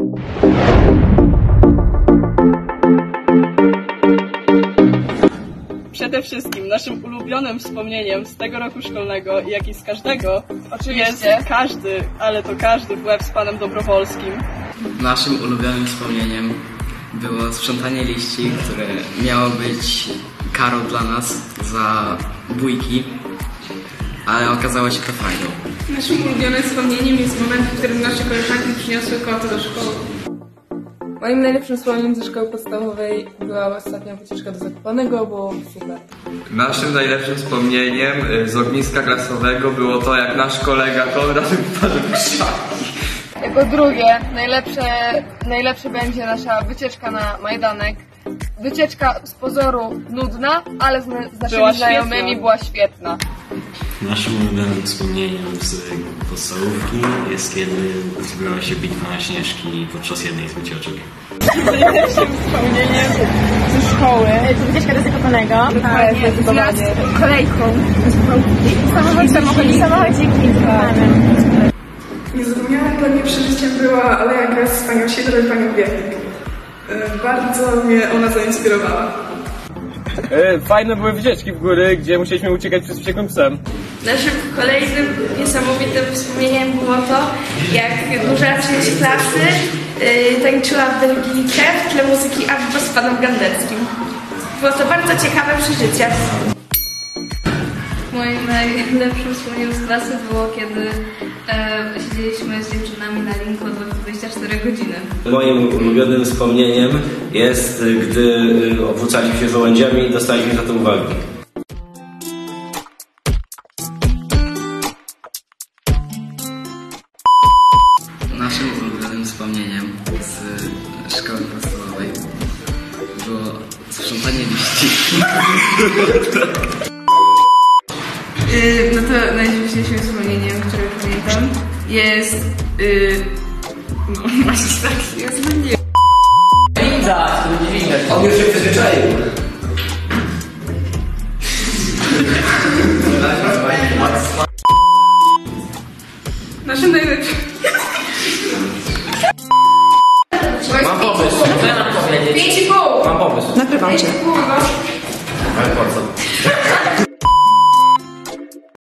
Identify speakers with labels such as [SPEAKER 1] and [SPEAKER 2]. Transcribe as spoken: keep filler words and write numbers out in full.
[SPEAKER 1] Przede wszystkim naszym ulubionym wspomnieniem z tego roku szkolnego, jak i z każdego, oczywiście jest każdy, ale to każdy web z panem Dobrowolskim.
[SPEAKER 2] Naszym ulubionym wspomnieniem było sprzątanie liści, które miało być karą dla nas za bójki, ale okazało się to fajną.
[SPEAKER 3] Naszym ulubionym wspomnieniem jest moment, w którym nasze koleżanki przyniosły koty do szkoły.
[SPEAKER 4] Moim najlepszym wspomnieniem ze szkoły podstawowej była ostatnia wycieczka do Zakopanego, było super.
[SPEAKER 5] Naszym najlepszym wspomnieniem z ogniska klasowego było to, jak nasz kolega Konrad wpadł w krzaki.
[SPEAKER 4] Jako drugie, najlepsze, najlepsze będzie nasza wycieczka na Majdanek. Wycieczka z pozoru nudna, ale z, z naszymi była znajomymi świetna. była świetna.
[SPEAKER 6] Naszym ulubionym wspomnieniem z podstawówki jest, kiedy zbrała się bitwa na Śnieżki podczas jednej z wycieczek.
[SPEAKER 1] Najlepszym wspomnieniem ze szkoły
[SPEAKER 7] to wycieczka do Zakopanego.
[SPEAKER 1] Tak, zdecydowanie.
[SPEAKER 7] Kolejką. Samochodzik. Samochodzik między Zakopanem.
[SPEAKER 3] Niezapomnianym dla mnie przeżyciem była aleja gwiazd z panią Siedler i panią Biernik. Bardzo mnie ona zainspirowała.
[SPEAKER 5] Fajne były wycieczki w góry, gdzie musieliśmy uciekać przed wściekłym psem.
[SPEAKER 8] Naszym kolejnym niesamowitym wspomnieniem było to, jak duża część klasy yy, tańczyła w Belgijkę w tle muzyki Abba z panem Gandeckim. Było to bardzo ciekawe przeżycie.
[SPEAKER 9] Moim najlepszym wspomnieniem z klasy było, kiedy e, siedzieliśmy z dziewczynami na linku od dwudziestu czterech godziny.
[SPEAKER 10] Moim ulubionym wspomnieniem jest, gdy obrócaliśmy się żołędziami i dostaliśmy za to uwagi.
[SPEAKER 2] Naszym ulubionym wspomnieniem z szkoły podstawowej było sprzątanie liści.
[SPEAKER 3] Yy, no to najśmieszniejszym wspomnieniem, które pamiętam, jest... Yy, no właśnie tak, jest no nie...
[SPEAKER 2] Widać, to nie widać. On już się przyzwyczaił.
[SPEAKER 3] Naszym najlepszym...
[SPEAKER 10] Mam pomysł. Co ja mam powiedzieć?
[SPEAKER 3] Pięć i pół!
[SPEAKER 10] Mam pomysł.
[SPEAKER 3] Nagrywam cię.
[SPEAKER 10] Ale po co?